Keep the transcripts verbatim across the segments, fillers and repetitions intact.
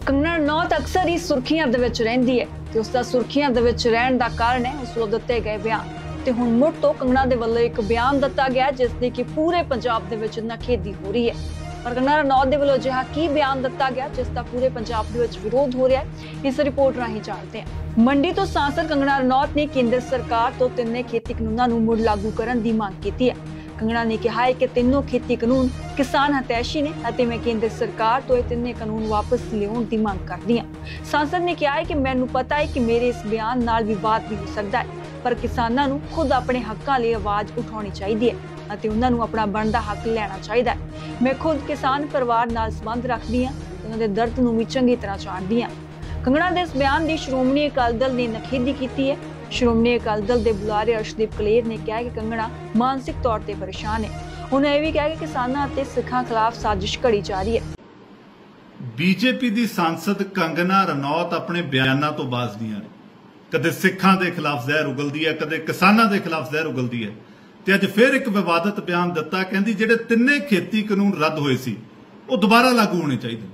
कंगना रनौत अक्सर ही सुर्खियां दे विच रहिंदी है ते उसदा सुर्खियां दे विच रहण दा कारण है उस वल्लों दित्ते गए बयान ते हुण मुड़ तो कंगना दे वल्लों एक बयान दित्ता गया जिस दी कि पूरे पंजाब दे विच नखेदी हो रही है। पर कंगना रनौत दे वल्लों जिहा की बयान दित्ता गया जिसका पूरे पंजाब दे विच विरोध हो रहा है, इस रिपोर्ट राहीं जानते हैं। मंडी तो सांसद कंगना रनौत ने केंद्र सरकार तो तिन्ने खेती कानूनां नूं मुड़ लागू करन दी मांग कीती है। कंगना ने कहा है कि तीनों खेती कानून किसान हितैषी ने अते मैं केंद्र सरकार तो ये तीनों कानून वापस लियाउण दी मांग करदी हां। सांसद ने कहा है कि मैनूं पता है कि मेरे इस बयान नाल विवाद भी हो सकता है, पर किसानां नूं खुद अपने हक्कां लई आवाज़ उठाउणी चाहीदी है अते उन्हां नूं अपना बनदा हक लैणा चाहीदा है। मैं खुद किसान परिवार नाल संबंध रखदी हां, उन्हां दे दर्द नूं भी चंगी तरह जाणदी हां। कंगना दे इस बयान दी श्रोमणी अकाली दल ने नखेदी कीती है। श्रोमणी अकाली दल के बुलारे अर्शदीप कलेर ने कहा कि कंगना मानसिक तौर पर परेशान है। उन्होंने यह भी कहा कि किसानों और सिखां खिलाफ साजिश घड़ी जा रही है। बीजेपी की सांसद कंगना रनौत अपने बयानों तो बाजदियां ने, कदे सिखां दे खिलाफ जहर उगलदी है, कदे किसानों के खिलाफ जहर उगलदी है। ते अज फिर एक विवादित बयान दिता, कहती जिहड़े तिन्ने खेती कानून रद्द होए सी वो दोबारा लागू होने चाहिए।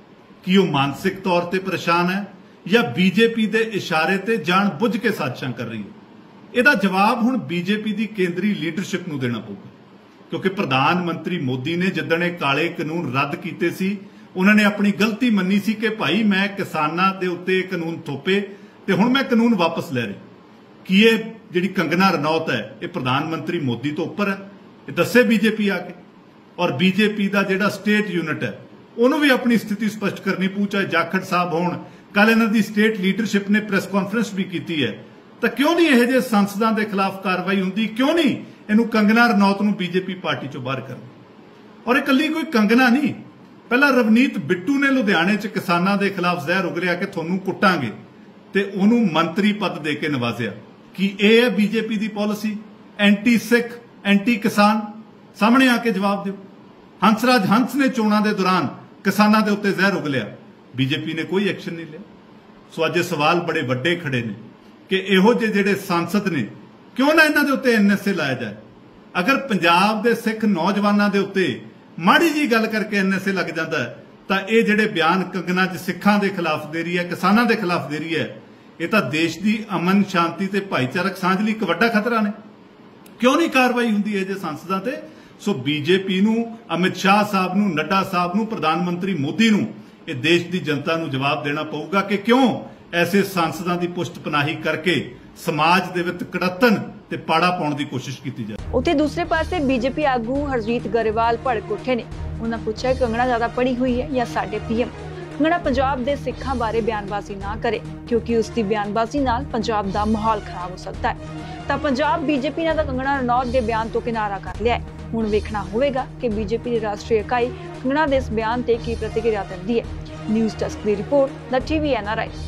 कि वो मानसिक तौर पर परेशान है या बीजेपी के इशारे ते जान बुझ के साजिशां कर रही है। इसदा जवाब हुण बीजेपी की केंद्रीय लीडरशिप नूं देना पऊगा, क्योंकि प्रधानमंत्री मोदी ने जिद्दण इह काले कानून रद्द कीते सी उन्होंने अपनी गलती मन्नी सी कि भाई मैं किसानां दे उत्ते कानून थोपे ते हुण मैं कानून वापस ले रही। कि ये जिहड़ी कंगना रनौत है ये प्रधानमंत्री मोदी तो उपर है, ये दस्से बीजेपी आके। और बीजेपी का जिहड़ा स्टेट यूनिट है उन्होंने भी अपनी स्थिति स्पष्ट करनी पऊ, चाहे जाखड़ साहब होण। कल इन्हां दी स्टेट लीडरशिप ने प्रेस कॉन्फ्रेंस भी की है, तो क्यों नहीं यह जे सांसदां दे खिलाफ कार्रवाई हुंदी, क्यों नहीं इनू कंगना रनौत नूं बीजेपी पार्टी चों बाहर करना। और इकल्ली कोई कंगना नहीं, पहला रवनीत बिट्टू ने लुधियाने च किसानां दे खिलाफ जहर उगलिया कि तुहानूं कुट्टांगे ते उहनूं मंत्री पद दे के नवाजिया। कि यह है बीजेपी की पॉलिसी एंटी सिख एंटी किसान? सामने आके जवाब दिओ। हंसराज हंस ने चोणां दे दौरान किसानां दे उत्ते जहर उगलिया, बीजेपी ने कोई एक्शन नहीं लिया। सो अज सवाल बड़े वड्डे खड़े ने कि इहो जे जिहड़े सांसद ने क्यों ना इन्हां दे उत्ते एनएसए लाया जाए। अगर पंजाब दे सिख नौजवानों के उत्ते माड़ी जी गल करके एनएसए लग जाता है तो ये जिहड़े बयान कंगना च सिखां दे खिलाफ दे रही है, किसानां दे खिलाफ दे रही है, ये तो देश की अमन शांति ते भाईचारक सांझ लई एक वड्डा खतरा ने। क्यों नहीं कार्रवाई हुंदी है जे सांसदां ते? सो बीजेपी नूं, अमित शाह साहब नूं, नड्डा साहब नूं, प्रधानमंत्री मोदी नूं ये देश की जनता नूं जवाब देना पऊगा कि क्यों ऐसे सांसदां की पुष्ट पनाही करके समाज दे विच कड़तन ते पाड़ा पाउण दी कोशिश की जाए। उत्थे दूसरे पासे बीजेपी आगू हरजीत गरेवाल भड़क उठे ने। उन्होंने पूछा कि कंगना ज्यादा पढ़ी हुई है या साडे पीएम। कंगना पंजाब दे सिखां बारे बयानबाजी ना करे, क्योंकि उसकी बयानबाजी नाल पंजाब दा माहौल खराब हो सकता है। तां पंजाब बीजेपी ने तां कंगना रनौत दे बयान तो किनारा कर लिया है। हुण वेखना होवेगा कि बीजेपी की राष्ट्रीय इकाई कंगना दे इस बयान ते की प्रतिक्रिया दिंदी है। न्यूज़ डेस्क की रिपोर्ट द टीवी एनआरआई।